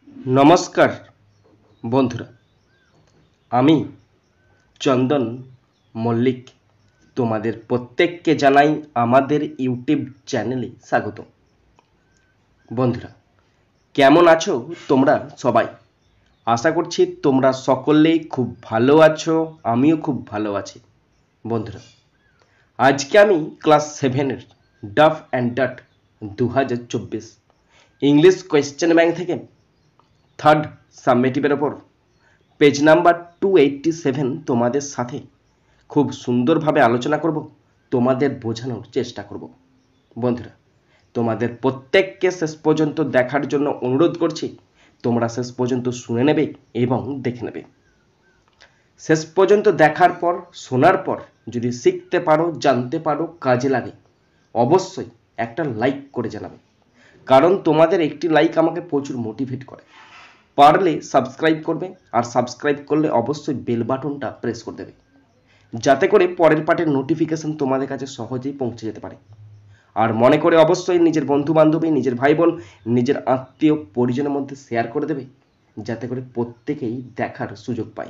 নমস্কার বন্ধুরা, আমি চন্দন মল্লিক তোমাদের প্রত্যেককে জানাই আমাদের ইউটিউব চ্যানেলে স্বাগত। বন্ধুরা, কেমন আছো তোমরা সবাই? আশা করছি তোমরা সকলেই খুব ভালো আছো, আমিও খুব ভালো আছি। বন্ধুরা, আজকে আমি ক্লাস 7-এর Duff and Dutt 2024 English question bank থেকে থার্ড সাবমেটিভের ওপর পেজ নাম্বার 287 তোমাদের সাথে খুব সুন্দরভাবে আলোচনা করব, তোমাদের বোঝানোর চেষ্টা করব। বন্ধুরা, তোমাদের প্রত্যেককে শেষ পর্যন্ত দেখার জন্য অনুরোধ করছি। তোমরা শেষ পর্যন্ত শুনে নেবে এবং দেখে নেবে। শেষ পর্যন্ত দেখার পর, শোনার পর যদি শিখতে পারো, জানতে পারো, কাজে লাগে, অবশ্যই একটা লাইক করে জানাবে। কারণ তোমাদের একটি লাইক আমাকে প্রচুর মোটিভেট করে। পারলে সাবস্ক্রাইব করবে, আর সাবস্ক্রাইব করলে অবশ্যই বেল বাটনটা প্রেস করে দেবে, যাতে করে পরের পার্টের নোটিফিকেশন তোমাদের কাছে সহজেই পৌঁছে যেতে পারে। আর মনে করে অবশ্যই নিজের বন্ধু বান্ধবী, নিজের ভাই বোন, নিজের আত্মীয় পরিজনের মধ্যে শেয়ার করে দেবে, যাতে করে প্রত্যেকেই দেখার সুযোগ পায়।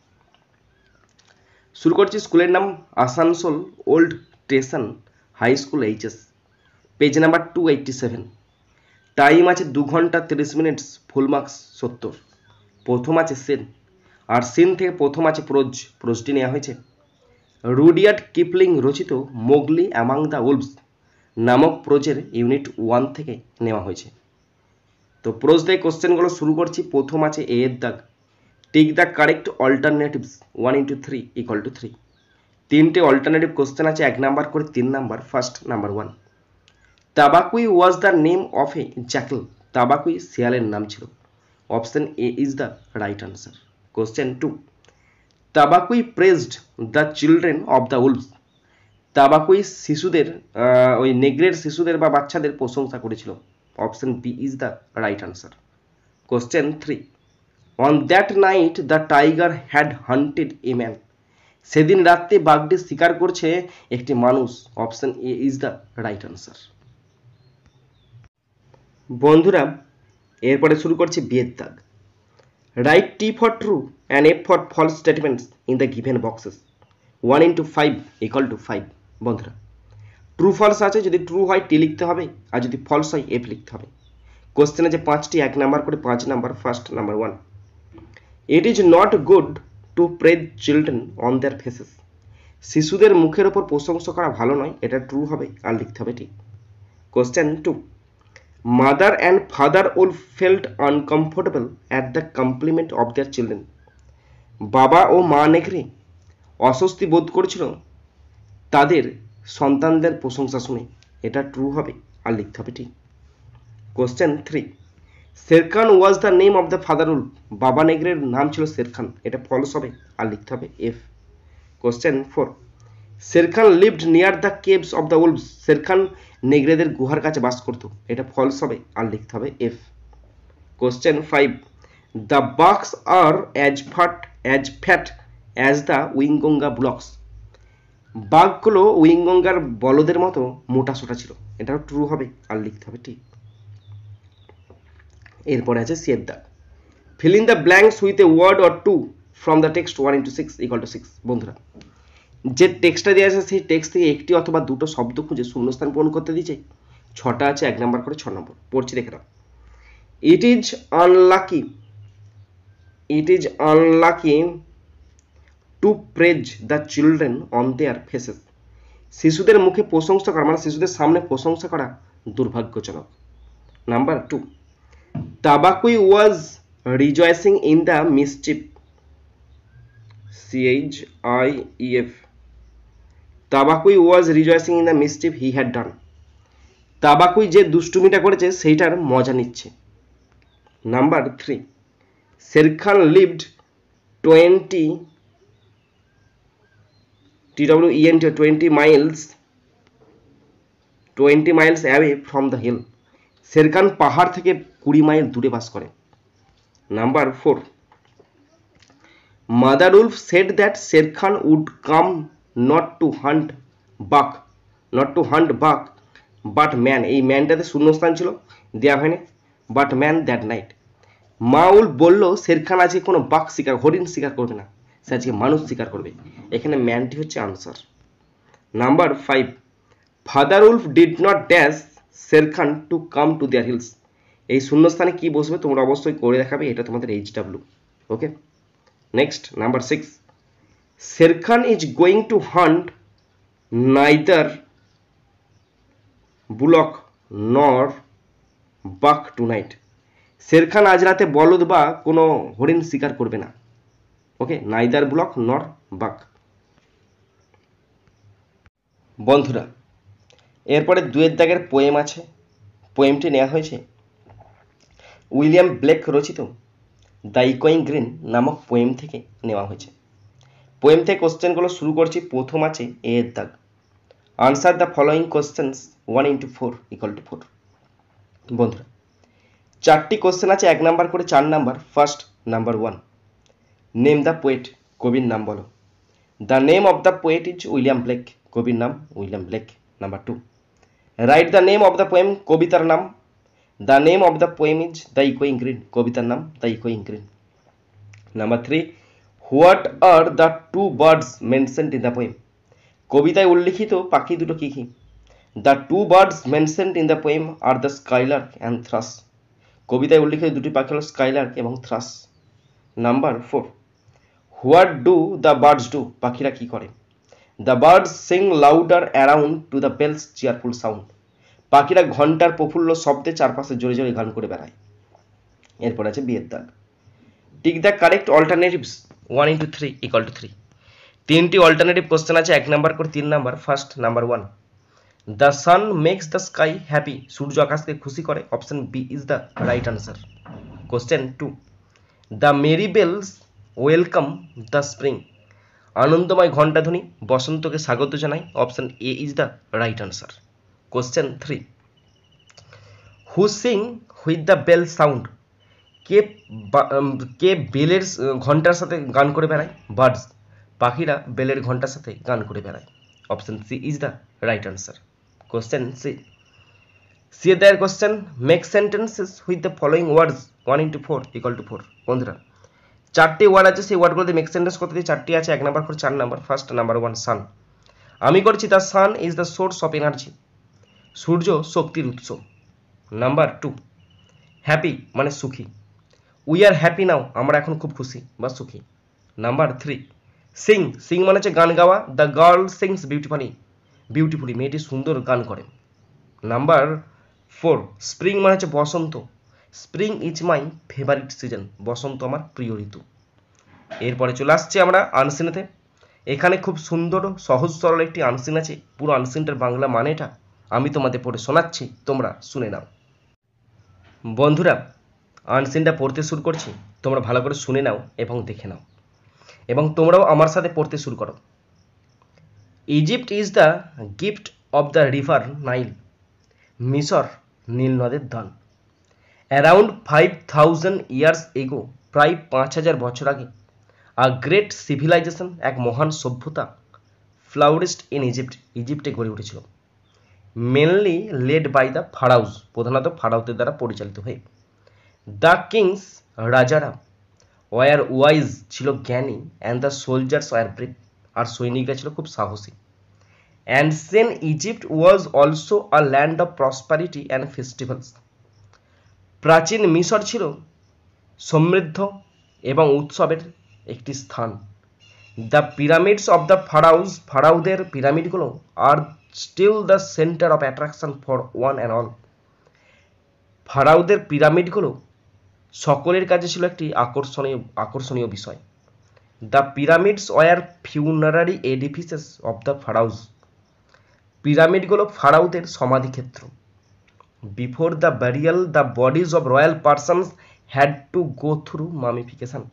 শুরু করছি। স্কুলের নাম Asansol old station high school HS, page number 287। Time আছে 2 ঘন্টা 30 মিনিট, ফুল মার্কস 70। প্রথম আছে সিন, আর সিন থেকে প্রথম আছে প্রোজটি নেওয়া হয়েছে রুডিয়ার্ড কিপলিং রচিত মোগলি অ্যামাং দ্য উলভস নামক প্রোজের ইউনিট 1 থেকে নেওয়া হয়েছে। তো প্রোজ দিয়ে কোশ্চেনগুলো শুরু করছি। প্রথম আছে এ এর দাগ, tick the correct alternatives 1 into 3 = 3। তিনটে অল্টারনেটিভ কোশ্চেন আছে, 1 নাম্বার করে 3 number. First number 1, Tabaqui was the name of a jackal. Tabaqui শিয়ালের নাম ছিল। Option A is the right answer. Question 2, Tabaqui praised the children of the wolves. Tabaqui শিশুদের, ওই নেগ্রের শিশুদের বা বাচ্চাদের প্রশংসা করেছিল। Option B is the right answer. Question 3, on that night the tiger had hunted a man. সেদিন রাত্রে বাঘটি শিকার করছে একটি মানুষ। Option A is the right answer. বন্ধুরা, এরপরে শুরু করছি বিয়ের দাগ। Write T for true and F for false statements in the given boxes 1 into 5 = 5। বন্ধুরা, ট্রু ফলস আছে, যদি ট্রু হয় টি লিখতে হবে, আর যদি ফলস হয় এফ লিখতে হবে। কোশ্চেন আছে 5টি, 1 নাম্বার করে 5 number. First number 1, it is not good to praise children on their faces. শিশুদের মুখের ওপর প্রশংসা করা ভালো নয়, এটা ট্রু হবে, আর লিখতে হবে T. Question 2, mother and father wolf felt uncomfortable at the compliment of their children. বাবা ও মা নেকড়ে অস্বস্তি বোধ করেছিল তাদের সন্তানদের প্রশংসা শুনে, এটা ট্রু হবে, আর লিখতে হবে ঠিক। Question 3, Shere Khan was the name of the father wolf. বাবা নেকড়ের নাম ছিল শেরখান, এটা ফলস হবে, আর লিখতে হবে F. Question 4, Shere Khan lived near the caves of the wolves. Shere Khan নেকড়েদের গুহার কাছে বাস করত, এটা ফলস হবে, আর লিখতে হবে F. Question 5, the bucks are as fat as the Waingunga bullocks. বাঘগুলো উইংগঙ্গার বলদের মতো মোটা সোটা ছিল, এটাও ট্রু হবে, আর লিখতে হবে ঠিক। এরপরে আছে সিয়ের দাগ, fill in the blanks with a word or two from the text 1 into 6 = 6। বন্ধুরা, যে টেক্সটটা দেওয়া আছে সেই টেক্সট থেকে একটি অথবা দুটো শব্দ খুঁজে শূন্যস্থান পূরণ করতে দিয়েছে। 6টা আছে, 1 নাম্বার করে 6 নম্বর। পড়ছি, দেখে নাও। It is unlucky to praise the children on their faces. শিশুদের মুখে প্রশংসা করা, মানে শিশুদের সামনে প্রশংসা করা দুর্ভাগ্যজনক। Number 2, Tabaqui was rejoicing in the mischief. CHIEF। Tabaqui was rejoicing in the mischief he had done. Tabaqui যে দুষ্টুমিটা করেছে সেইটার মজা নিচ্ছে। Number 3, Shere Khan lived 20 miles away from the hill। Shere Khan পাহাড় থেকে 20 মাইল দূরে বাস করে। Number 4, mother wolf said that Shere Khan would come not to hunt buck but man. এই ম্যানটাতে শূন্যস্থান ছিল, দেওয়া হয়নি, বাট ম্যান দ্যাট নাইট। মাউল বলল শের খান আজকে কোনো বাঘ শিকার হরিণ শিকার করবে না, সে আজকে মানুষ শিকার করবে। এখানে ম্যানটি হচ্ছে answer. Number 5, father wolf did not dash Shere Khan to come to their hills. এই শূন্যস্থানে কি বসবে তোমরা অবশ্যই করে দেখাবে, এটা তোমাদের HW। Okay, next number 6, Shere Khan is going to hunt neither bullock nor buck two night. Sher Khan আজ রাতে বলদ বা কোনো হরিণ শিকার করবে না। ওকে, নাইদার বুলক নর বাক। বন্ধুরা এরপরে 2 দাগের পোয়েম আছে। পোয়েমটি নেওয়া হয়েছে উইলিয়াম ব্লেক রচিত দ্য ইকোয়িং গ্রিন নামক পোয়েম থেকে নেওয়া হয়েছে। পোয়েম থেকে কোশ্চেনগুলো শুরু করছি। প্রথম আছে এ এর দাগ, আনসার দ্য ফলোয়িং কোশ্চেন্স 1 × 4 = 4। বন্ধুরা 4টি কোশ্চেন আছে, 1 নাম্বার করে 4 number. First number 1, name the poet, কবির নাম বলো। The name of the poet is William Blake, কবির নাম William Blake. Number 2, write the name of the poem, কবিতার নাম। The name of the poem is the ইকোয়িং green, কবিতার নাম দ্য ইকোয়িং green. Number 3, what are the 2 birds mentioned in the poem, কবিতায় উল্লিখিত পাখি দুটো কি কি? দ্য 2 birds mentioned in the poem are the skylark and thrush, কবিতায় উল্লিখিত দুটি পাখি হল স্কাইলার্ক এবং thrush. Number 4, what do the birds do, পাখিরা কি করে? The birds sing louder around to the bells cheerful sound, পাখিরা ঘন্টার প্রফুল্ল শব্দে চারপাশে জোরে জোরে গান করে বেড়ায়। এরপর আছে বিয়ের দাগ, টিক দ্য কারেক্ট অল্টারনেটিভস 1 × 3 = 3। 3টি অল্টারনেটিভ কোশ্চেন আছে, 1 নাম্বার করে 3 number. First number 1, the sun makes the sky happy, সূর্য আকাশকে খুশি করে। Option B is the right answer. Question 2, the merry bells welcome the spring, আনন্দময় ঘণ্টাধ্বনি বসন্তকে স্বাগত জানায়। Option A is the right answer. Question 3, who sing with the bell sound, কে বেলের ঘন্টার সাথে গান করে বেড়ায়? বার্ডস, পাখিরা বেলের ঘন্টার সাথে গান করে বেড়ায়। Option C is the right answer. Question C এর দায়ের question, make sentences with the following words 1 × 4 = 4। বন্ধুরা 4টি ওয়ার্ড আছে, সেই ওয়ার্ডগুলোতে মেক সেন্টেন্স করতে দিয়ে 4টি আছে, 1 নাম্বার করে 4 নাম্বার। ফার্স্ট নাম্বার 1, সান, আমি করছি the sun is the source of energy, সূর্য শক্তির উৎস। নাম্বার 2, হ্যাপি মানে সুখী, উই আর হ্যাপি নাও, আমরা এখন খুব খুশি বা সুখী। নাম্বার 3, সিং মানে হচ্ছে গান গাওয়া, দ্য গার্ল সিংস বিউটিফুলি, মেয়েটি সুন্দর গান করে। নাম্বার 4, স্প্রিং মানে হচ্ছে বসন্ত, spring is my favourite season, বসন্ত আমার প্রিয় ঋতু। এরপরে চলে আসছে আমরা আনসিনেতে। এখানে খুব সুন্দর সহজ সরল একটি আনসিন আছে, পুরো আনসিনটার বাংলা মানেটা আমি তোমাদের পড়ে শোনাচ্ছি, তোমরা শুনে নাও। বন্ধুরা আনসিনটা পড়তে শুরু করছি, তোমরা ভালো করে শুনে নাও এবং দেখে নাও, এবং তোমরাও আমার সাথে পড়তে শুরু করো। Egypt is the gift of the river Nile, মিশর নীল নদের দান। অ্যারাউন্ড 5000 ইয়ার্স এগো, প্রায় 5000 বছর আগে, আ গ্রেট সিভিলাইজেশন, এক মহান সভ্যতা, ফ্লাউরিস্ট ইন ইজিপ্টে গড়ে উঠেছিল। Mainly led by the pharaohs, প্রধানত ফারাউদের দ্বারা পরিচালিত হয়ে। দ্য কিংস, রাজারা, ওয়ার ওয়াইজ, ছিল জ্ঞানী, and the soldiers were brave, আর সৈনিকরা ছিল খুব সাহসী। Ancient Egypt was also a land of prosperity and festivals, প্রাচীন মিশর ছিল সমৃদ্ধ এবং উৎসবের একটি স্থান। দ্য পিরামিডস অফ দ্য ফারাউদের পিরামিডগুলো are still the centre of attraction for one and all, ফারাউদের পিরামিডগুলো সকলের কাছে ছিল একটি আকর্ষণীয় বিষয়। The pyramids were funerary edifices of the pharaohs, পিরামিডগুলো ফারাউদের সমাধিক্ষেত্র। Before the burial the bodies of royal persons had to go through mummification,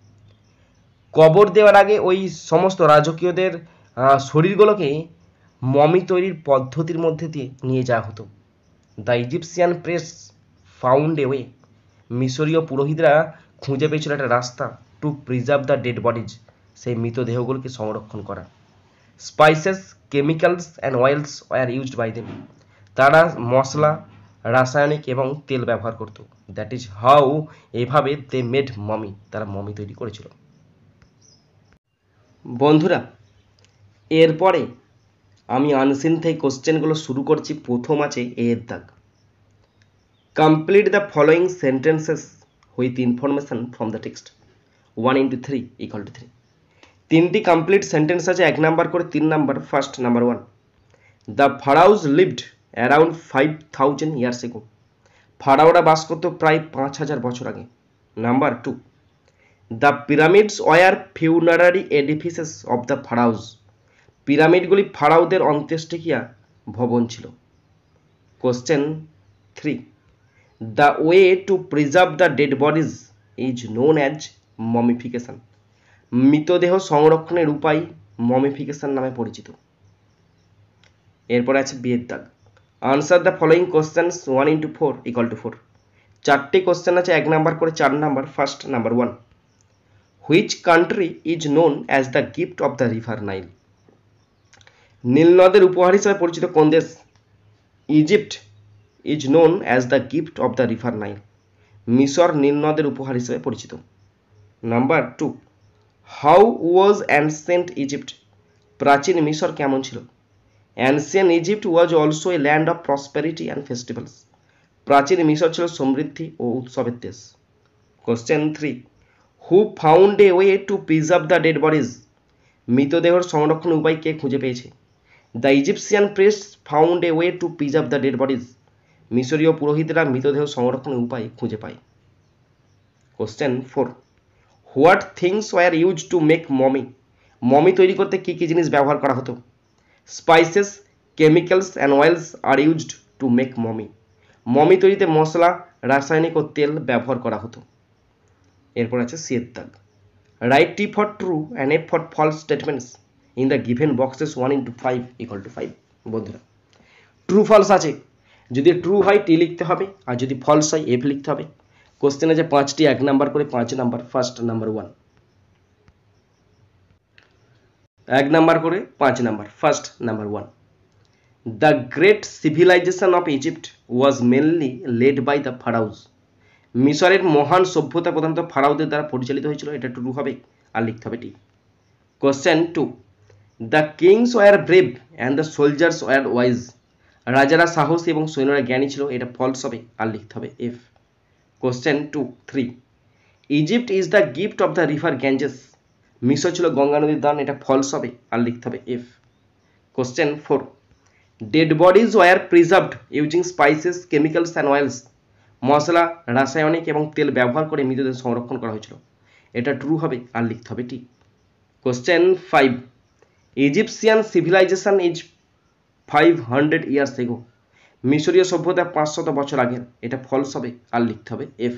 কবর দেওয়ার আগে ওই সমস্ত রাজকীয়দের শরীরগুলোকে মমি তৈরির পদ্ধতির মধ্যে দিয়ে নিয়ে যাওয়া হতো। The Egyptian priests found a way, মিশরীয় পুরোহিতরা খুঁজে পেয়েছিল একটা রাস্তা to preserve the dead bodies, সেই মৃতদেহগুলোকে সংরক্ষণ করা। Spices, chemicals and oils were used by them, তারা মশলা রাসায়নিক এবং তেল ব্যবহার করত। দ্যাট ইজ হাউ, এভাবে দে মেড মমি, তারা মমি তৈরি করেছিল। বন্ধুরা, এরপরে আমি আনসিন থেকে কোশ্চেনগুলো শুরু করছি। প্রথম আছে এর দাগ। Complete the following sentences with information from the text. 1 into 3 = 3। তিনটি কমপ্লিট সেন্টেন্স আছে, 1 নাম্বার করে 3 number. First, number 1, the pharaohs lived around 5000 years ago. ফারাওরা বাস করত প্রায় 5000 বছর আগে। Number 2, the pyramids were funerary edifices of the pharaohs. পিরামিডগুলি ফারাওদের অন্ত্যেষ্টিক্রিয়া ভবন ছিল। Question 3, the way to preserve the dead bodies is known as mummification. মৃতদেহ সংরক্ষণের উপায় মমিফিকেশন নামে পরিচিত। এরপরে আছে বিয়ের দাগ। Answer the following questions 1 into 4 = 4। চারটি কোশ্চেন আছে, 1 নাম্বার করে 4 number. First, number 1, which country is known as the gift of the river Nile. নীল নদের উপহার হিসেবে পরিচিত কোন দেশ? Egypt is known as the gift of the river Nile. মিশর নীল নদের উপহার হিসেবে পরিচিত। Number 2, how was ancient Egypt. প্রাচীন মিশর কেমন ছিল? Ancient Egypt was also a land of prosperity and festivals. প্রাচীন মিশর ছিল সমৃদ্ধি ও উৎসবের দেশ। Question 3, who found a way to preserve the dead bodies. মৃতদেহর সংরক্ষণের উপায় কে খুঁজে পেয়েছে? The Egyptian priests found a way to preserve the dead bodies. মিশরীয় পুরোহিতরা মৃতদেহ সংরক্ষণের উপায় খুঁজে পায়। Question 4, what things were use to make mummy. Mummy তৈরি করতে কী কী জিনিস ব্যবহার করা হতো? Spices, chemicals and oils are used to make mummy. মমি তৈরিতে মশলা, রাসায়নিক ও তেল ব্যবহার করা হতো। এরপর আছে সিয়ের দাগ। Write T for true and F for false statements in the given boxes 1 into 5 = 5। বন্ধুরা, ট্রু ফলস আছে, যদি ট্রু হয় টি লিখতে হবে, আর যদি ফলস হয় এফ লিখতে হবে। কোশ্চেন আছে 5টি, 1 নাম্বার করে 5 নাম্বার। ফার্স্ট, নাম্বার 1, 1 নাম্বার করে 5 number. First, number 1, the great civilization of Egypt was mainly led by the pharaohs. মিশরের মহান সভ্যতা প্রধানত ফারাউদের দ্বারা পরিচালিত হয়েছিল। এটা ট্রু হবে, আর লিখতে হবে T. Question 2, the kings were brave and the soldiers were wise. রাজারা সাহসী এবং সৈন্যরা জ্ঞানী ছিল। এটা ফলস হবে, আর লিখতে হবে F. Question 3, Egypt is the gift of the river Ganges. মিশর ছিল গঙ্গা নদীর দান। এটা ফলস হবে, আর লিখতে হবে F. Question 4, dead bodies were preserved using spices, chemicals and oils. মশলা, রাসায়নিক এবং তেল ব্যবহার করে মৃতদেহ সংরক্ষণ করা হয়েছিল। এটা ট্রু হবে, আর লিখতে হবে T. Question 5, Egyptian civilization is 500 years ago. মিশরীয় সভ্যতা 500 বছর আগের। এটা ফলস হবে, আর লিখতে হবে এফ।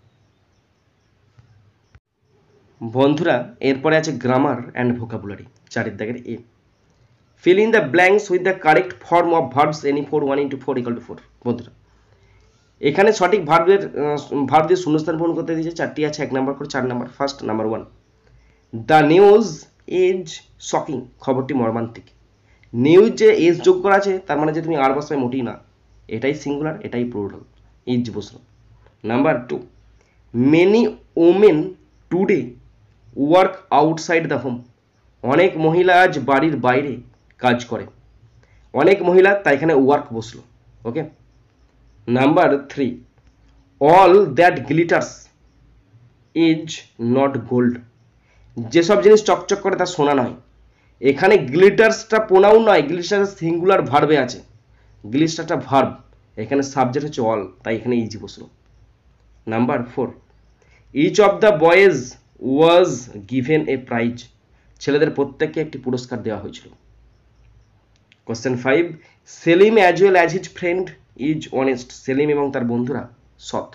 বন্ধুরা, এরপরে আছে গ্রামার অ্যান্ড ভোকাবুলারি, 4 দাগের A. Fill in the blanks with the correct form of verbs any four 1 into 4 = 4। বন্ধুরা, এখানে সঠিক ভার্ব দিয়ে শূন্যস্থান পূরণ করতে দিয়েছে। 4টি আছে, 1 নাম্বার করে 4 number. First, number 1, the news is shocking. খবরটি মর্মান্তিক। নিউজ যে এজ যোগ করা আছে, তার মানে যে তুমি আর বসাবে মোটেই না, এটাই সিঙ্গুলার, এটাই প্লুরাল, ইজ বসলো। Number 2, many women today work outside the home. অনেক মহিলা আজ বাড়ির বাইরে কাজ করে। অনেক মহিলা, তাই এখানে ওয়ার্ক বসলো। Okay. Number 3, all that glitters is not gold. যেসব জিনিস চকচক করে তা সোনা নয়। এখানে গ্লিটার্সটা প্রোনাউন নয়, গ্লিটার্স সিঙ্গুলার ভার্বে আছে। গ্লিটারটা ভার্ব, এখানে সাবজেক্ট হচ্ছে অল, তাই এখানে ইজি বসলো। Number 4, each of the boys was given a prize. ছেলেদের প্রত্যেককে একটি পুরস্কার দেওয়া হয়েছিল। Question 5, Salim as well as his friend is honest. Salim এবং তার বন্ধুরা সৎ।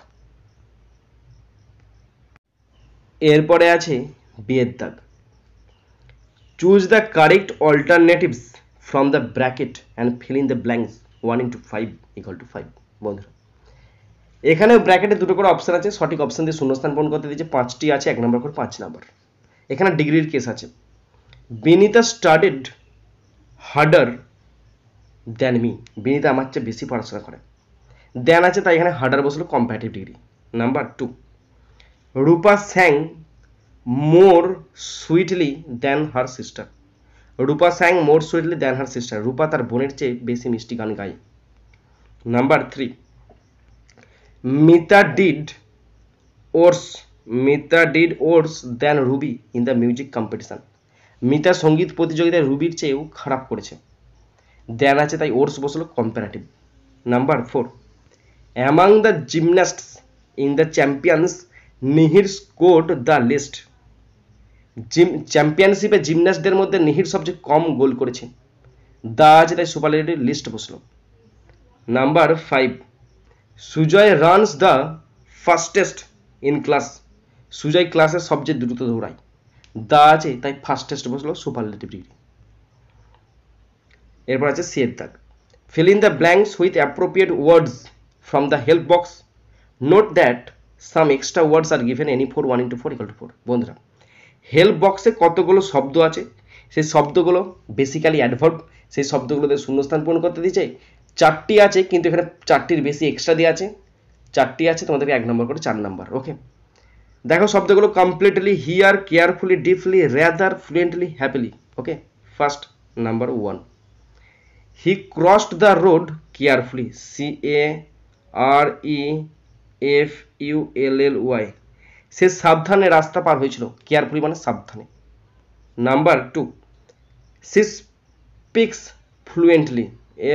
এরপরে আছে বিয়ের দাগ। Choose the correct alternatives from the bracket and fill in the blanks 1 into 5 = 5। বন্ধুরা, এখানেও ব্র্যাকেটে দুটো করে অপশান আছে। সঠিক অপশান দিয়ে শূন্যস্থান পূরণ করতে দিয়েছে। 5টি আছে, 1 নাম্বার করে 5 নাম্বার। এখানে ডিগ্রির কেস আছে। Binita studied harder than me. Binita আমার চেয়ে বেশি পড়াশোনা করে। দেন আছে তাই এখানে হার্ডার বসলো comparative degree. Number 2, Rupa sang more sweetly than her sister. Rupa sang more sweetly than her sister, Rupa তার বোনের চেয়ে বেশি মিষ্টি গান গায়। Number 3, Mita did worse than Ruby in the music competition. Mita সঙ্গীত প্রতিযোগিতায় রুবির চেয়েও খারাপ করেছে, দেন আছে তাই ওর্স বসলো comparative. Number 4, among the gymnasts in the champions Nihir scored the least. চ্যাম্পিয়নশিপে জিমন্যাস্টদের মধ্যে নিহির সবচেয়ে কম গোল করেছে, দা আছে তাই সুপারলেটিভ লিস্ট বসলো। Number 5, Sujoy runs the fastest in class. Sujoy ক্লাসে সবচেয়ে দ্রুত দৌড়ায়, দা আছে তাই ফাস্টেস্ট বসলো সুপারলেটিভ ডিগ্রি। এরপর আছে সি এর দাগ, fill in the blanks with appropriate words from the help box. Note that some extra words are given any for 1 into 4 equal to 4. বন্ধুরা, হেল্প বক্সে কতগুলো শব্দ আছে, সেই শব্দগুলো বেসিক্যালি অ্যাডভার্ব, সেই শব্দগুলোতে শূন্যস্থান পূরণ করতে দিয়েছে। 4টি আছে, কিন্তু এখানে 4টির বেশি এক্সট্রা দেওয়া আছে। 4টি আছে, তোমাদেরকে 1 নম্বর করে 4 নম্বর। ওকে, দেখো শব্দগুলো completely, here, carefully, deeply, rather, fluently, happily. Okay, first number 1, he crossed the road carefully, carefully, সে সাবধানে রাস্তা পার হয়েছিল, কেয়ারফুলি মানে সাবধানে। Number 2, she speaks fluently,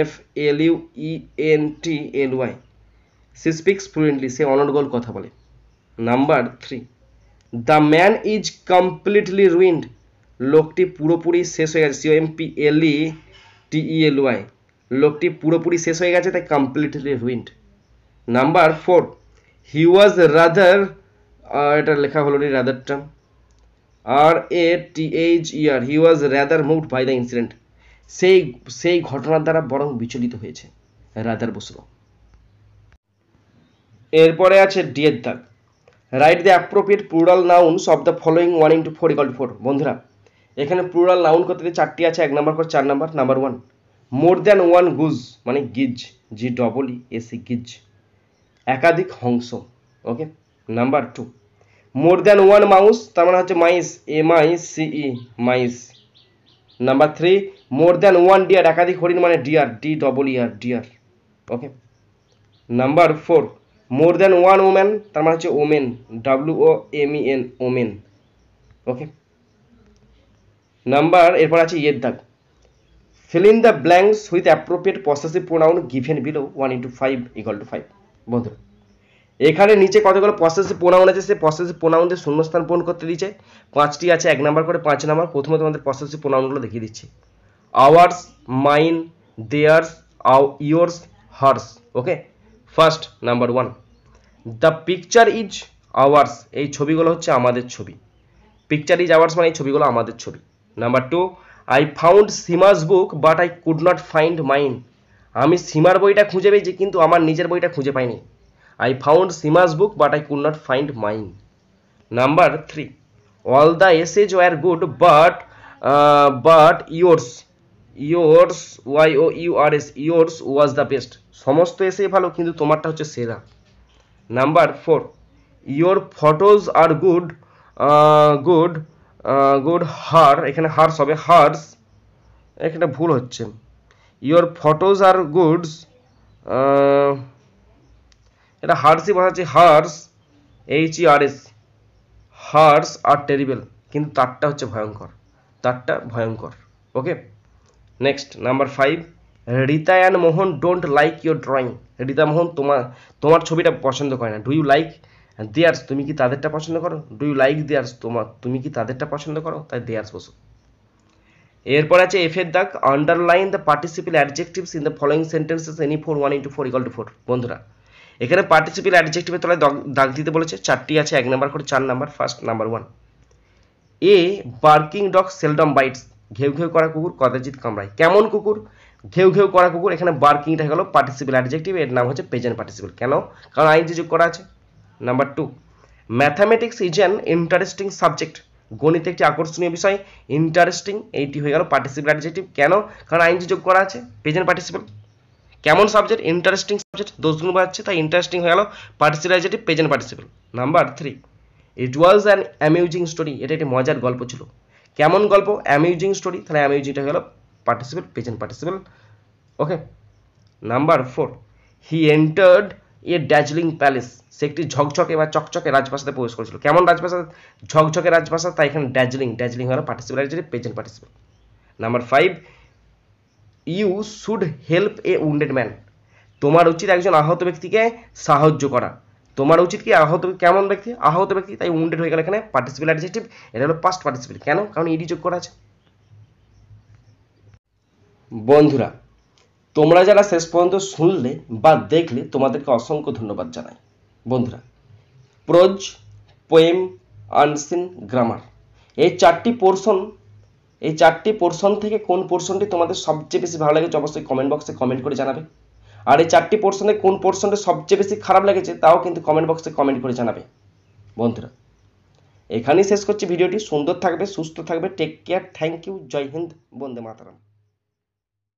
fluently, she speaks fluently, সে অনর্গল কথা বলে। Number 3, the man is completely ruined, লোকটি পুরোপুরি শেষ হয়ে গেছে, completely, লোকটি পুরোপুরি শেষ হয়ে গেছে, তাই completely ruined. Number 4, he was rather, এটা লেখা হলো নি রাদারটা, RATHER, he was rather moved by the incident, সেই ঘটনার দ্বারা বরং বিচলিত হয়েছে, রাদার বসলো। এরপরে আছে ডি এর দাগ, write the appropriate plural nouns of the following 1 into 4 equal to 4। বন্ধুরা, এখানে প্লুরাল নাউন করতে 4টি আছে, 1 নম্বর করে 4 নম্বর। Number 1, more than one goose মানে গিজ, GEES, গিজ, একাধিক হংস। Okay, number 2, more than one mouse, তার মানে হচ্ছে mice, MICE, mice. Number 3, more than one deer, একাধিক হরিণ মানে deer, DEER, deer. Okay, number 4, more than one woman, তার মানে হচ্ছে women, WOMEN, women. Okay, number এরপর আছে ইয়ের দাগ, fill in the blanks with appropriate possessive pronoun given below 1 into 5 equal to 5। বন্ধুরা, এখানে নিচে কতগুলো পসেসিভ প্রোনাউন আছে, সেই পসেসিভ প্রোনাউনদের শূন্যস্থান পূরণ করতে দিয়েছে। 5টি আছে, 1 নম্বর করে 5 নম্বর। প্রথমে তোমাদের পসেসিভ প্রোনাউনগুলো দেখিয়ে দিচ্ছি, ours, mine, theirs, yours, hers. Okay, first number 1, the picture is ours, এই ছবিগুলো হচ্ছে আমাদের ছবি, পিকচার ইজ আওয়ার্স মানে এই ছবিগুলো আমাদের ছবি। Number 2, I found Sima's book but I could not find mine, আমি সীমার বইটা খুঁজে পেয়েছি কিন্তু আমার নিজের বইটা খুঁজে পাইনি। I found Sima's book but I could not find mine. Number 3, all the essays were good but yours, yours was the best, সমস্ত এসে ভালো কিন্তু তোমারটা হচ্ছে সেরা। Number 4, your photos are good, good her, এখানে হার্স হবে, হার্স, এখানে ভুল হচ্ছে, your photos are good, এটা হার্সই বসাচ্ছি, হার্স, HERS, হার্স আর টেরিবল, কিন্তু তারটা হচ্ছে ভয়ঙ্কর, তারটা ভয়ঙ্কর। Okay, next number 5, Rita and Mohan don't like your drawing, Rita Mohan তোমার ছবিটা পছন্দ করে না। ডু ইউ লাইক দেয়ার্স, তুমি কি তাদেরটা পছন্দ করো? ডু ইউ লাইক দেয়ার্স, তুমি কি তাদেরটা পছন্দ করো, তাই দেয়ার্স বসো। এরপর আছে এফ এর দাগ, underline the participle adjectives in the following sentences any four 1 into 4 equal to 4। বন্ধুরা, এখানে পার্টিসিপল অ্যাডজেক্টিভের তলায় দাগ দিতে বলেছে, 4টি আছে, 1 নম্বর করে 4 নম্বর। First number 1, a barking dog seldom bites, ঘেউ ঘেউ করা কুকুর কদাচিৎ কামড়ায়। কেমন কুকুর? ঘেউ ঘেউ করা কুকুর। এখানে বার্কিংটা গেল পার্টিসিপল অ্যাডজেক্টিভ, এর নাম হচ্ছে প্রেজেন্ট পার্টিসিপল। কেন? কারণ আইএনজি যোগ করা আছে। Number 2, mathematics is an interesting subject, গণিত একটি আকর্ষণীয় বিষয়। ইন্টারেস্টিং এইটি হয়ে গেল পার্টিসিপল অ্যাডজেক্টিভ। কেন? কারণ আইএনজি যোগ করা আছে, প্রেজেন্ট পার্টিসিপল। কেমন সাবজেক্ট? ইন্টারেস্টিং সাবজেক্ট, দোষ গুণ বাড়ছে তাই ইন্টারেস্টিং হয়ে গেল participle adjective present participle. Number 3, it was an amusing story, এটা একটি মজার গল্প ছিল। কেমন গল্প? অ্যামিউজিং স্টোরি, তাহলে অ্যামিউজিংটা হয়ে গেল participle present participle. Okay. Number 4, he entered a dazzling palace, সে একটি ঝকঝকে বা চকচকে রাজপ্রাসাদে প্রবেশ করেছিল। কেমন রাজপ্রাসাদ? ঝকঝকে রাজপ্রাসাদ, তাই এখানে ড্যাজলিং হলো participle adjective present participle. Number 5, you should help a wounded man, তোমার উচিত একজন আহত ব্যক্তিকে সাহায্য করা। তোমার উচিত কি আহত, কেমন ব্যক্তি? আহত ব্যক্তি, তাই উন্ডেড হয়ে গেল এখানে পার্টিসিপেল অ্যাডজেক্টিভ, এটা হলো পাস্ট পার্টিসিপেল। কেন? কারণ ইডি যোগ করা আছে। বন্ধুরা, তোমরা যারা শেষ পর্যন্ত শুনলে বা দেখলে তোমাদেরকে অসংখ্য ধন্যবাদ জানাই। বন্ধুরা, প্রোজ, পোয়েম, আনসিন, গ্রামার, এই চারটি পোর্শন থেকে কোন পোর্শনটি তোমাদের সবচেয়ে বেশি ভালো লেগেছে অবশ্যই কমেন্ট বক্সে কমেন্ট করে জানাবে। আর এই চারটি পোর্শনে কোন পোর্শনটা সবচেয়ে বেশি খারাপ লেগেছে তাও কিন্তু কমেন্ট বক্সে কমেন্ট করে জানাবে। বন্ধুরা, এখানেই শেষ করছি ভিডিওটি। সুন্দর থাকবে, সুস্থ থাকবে, টেক কেয়ার, থ্যাংক ইউ, জয় হিন্দ, বন্দে মাতরম।